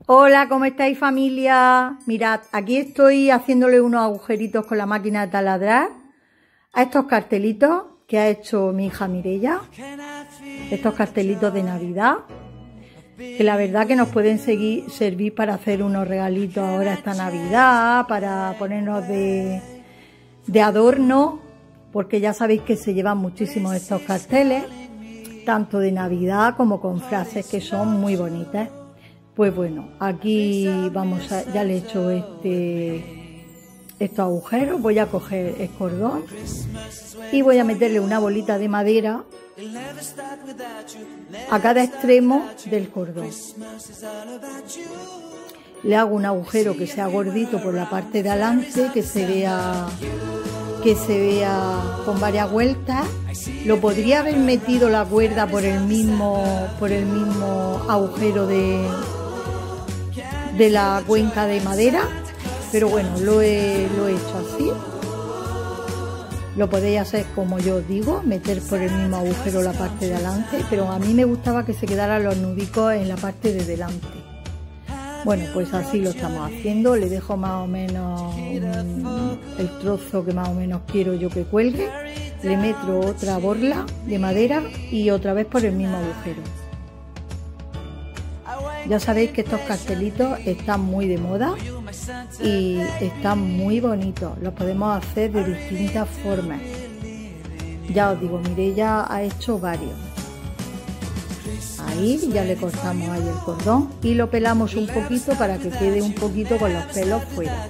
Hola, ¿cómo estáis, familia? Mirad, aquí estoy haciéndole unos agujeritos con la máquina de taladrar a estos cartelitos que ha hecho mi hija Mireia. Estos cartelitos de Navidad, que la verdad que nos pueden servir para hacer unos regalitos ahora esta Navidad, para ponernos de adorno, porque ya sabéis que se llevan muchísimos estos carteles, tanto de Navidad como con frases que son muy bonitas. Pues bueno, aquí ya le he hecho estos agujeros. Voy a coger el cordón y voy a meterle una bolita de madera a cada extremo del cordón. Le hago un agujero que sea gordito por la parte de adelante, que se vea con varias vueltas. Lo podría haber metido la cuerda por el mismo agujero de la cuenca de madera, pero bueno, lo he hecho así. Lo podéis hacer como yo os digo, meter por el mismo agujero la parte de adelante, pero a mí me gustaba que se quedaran los nudicos en la parte de delante. Bueno, pues así lo estamos haciendo. Le dejo más o menos el trozo que más o menos quiero yo que cuelgue. Le meto otra borla de madera y otra vez por el mismo agujero. Ya sabéis que estos cartelitos están muy de moda y están muy bonitos. Los podemos hacer de distintas formas. Ya os digo, Mireia ha hecho varios. Ahí ya le cortamos ahí el cordón y lo pelamos un poquito para que quede un poquito con los pelos fuera.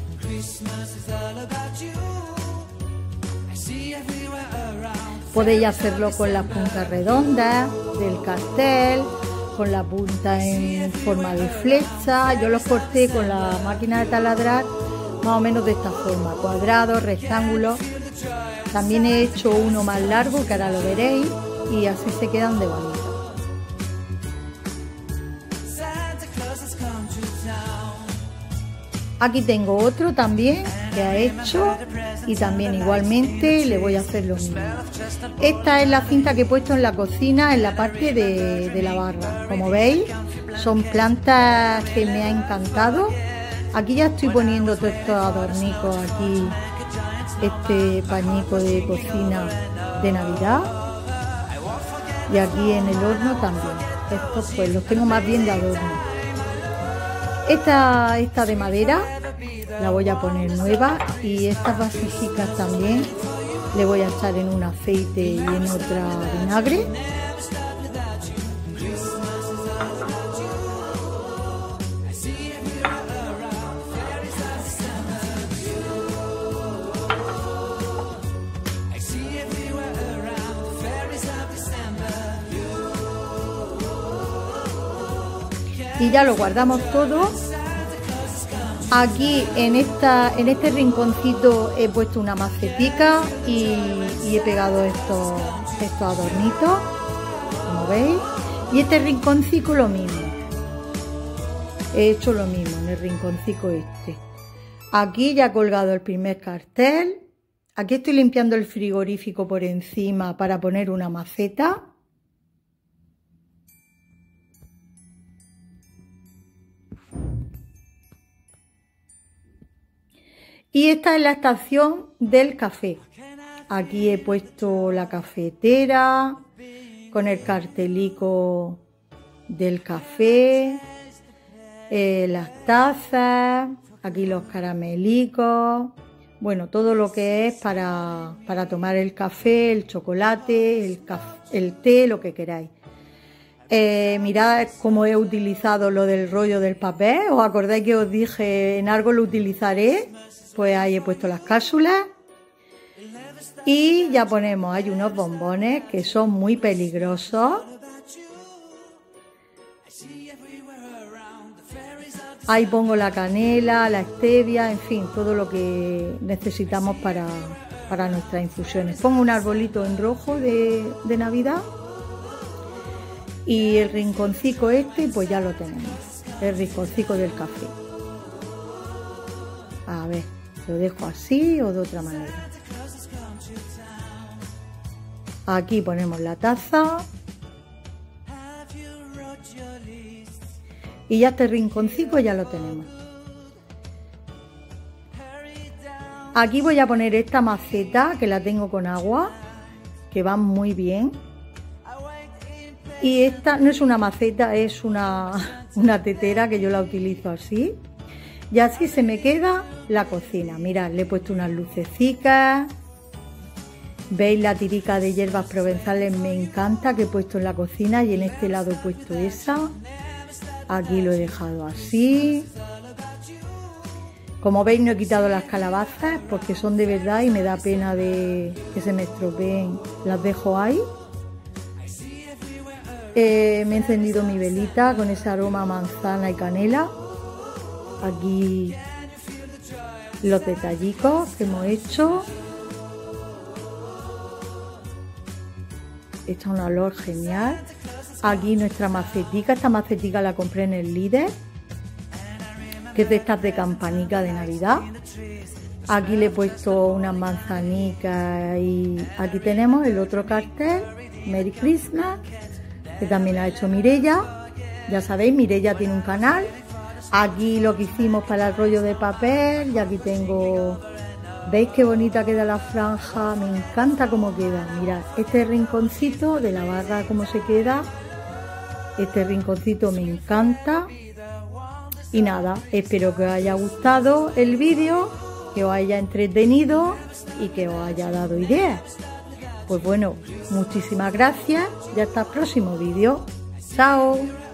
Podéis hacerlo con las puntas redondas del cartel, con la punta en forma de flecha. Yo los corté con la máquina de taladrar más o menos de esta forma, cuadrados, rectángulos. También he hecho uno más largo que ahora lo veréis y así se quedan de bonitos. Aquí tengo otro también que ha hecho y también igualmente le voy a hacer lo mismo. Esta es la cinta que he puesto en la cocina en la parte de la barra. Como veis, son plantas que me ha encantado. Aquí ya estoy poniendo todos estos adornicos aquí, este pañico de cocina de Navidad. Y aquí en el horno también. Estos pues los tengo más bien de adorno. Esta de madera la voy a poner nueva y estas vasijicas también le voy a echar en un aceite y en otra vinagre. Y ya lo guardamos todo. Aquí en este rinconcito he puesto una macetica y he pegado estos adornitos, como veis. Y este rinconcito lo mismo. He hecho lo mismo en el rinconcito este. Aquí ya he colgado el primer cartel. Aquí estoy limpiando el frigorífico por encima para poner una maceta. Y esta es la estación del café. Aquí he puesto la cafetera con el cartelico del café, las tazas, aquí los caramelicos, bueno, todo lo que es para tomar el café, el chocolate, el té, lo que queráis. Mirad cómo he utilizado lo del rollo del papel. ¿Os acordáis que os dije en algo lo utilizaré? Pues ahí he puesto las cápsulas y ya ponemos, hay unos bombones que son muy peligrosos. Ahí pongo la canela, la stevia, en fin, todo lo que necesitamos para nuestras infusiones. Pongo un arbolito en rojo de Navidad y el rinconcito este pues ya lo tenemos, el rinconcito del café. A ver, lo dejo así o de otra manera. Aquí ponemos la taza Y ya este rinconcito ya lo tenemos. Aquí voy a poner esta maceta que la tengo con agua, que va muy bien. Y esta no es una maceta, es una tetera que yo la utilizo así. Y así se me queda la cocina. Mirad, le he puesto unas lucecitas. ¿Veis la tirica de hierbas provenzales? Me encanta, que he puesto en la cocina, y en este lado he puesto esa. Aquí lo he dejado así. Como veis, no he quitado las calabazas porque son de verdad y me da pena de que se me estropeen. Las dejo ahí. Me he encendido mi velita con ese aroma a manzana y canela. Aquí los detallicos que hemos hecho. Está un olor genial. Aquí nuestra macetica. Esta macetica la compré en el Líder, que es de estas de campanica de Navidad. Aquí le he puesto unas manzanicas y aquí tenemos el otro cartel, Merry Christmas, que también ha hecho Mireia. Ya sabéis, Mireia tiene un canal. Aquí lo que hicimos para el rollo de papel, y aquí tengo... ¿Veis qué bonita queda la franja? Me encanta cómo queda. Mirad, este rinconcito de la barra cómo se queda. Este rinconcito me encanta. Y nada, espero que os haya gustado el vídeo, que os haya entretenido y que os haya dado ideas. Pues bueno, muchísimas gracias y hasta el próximo vídeo. ¡Chao!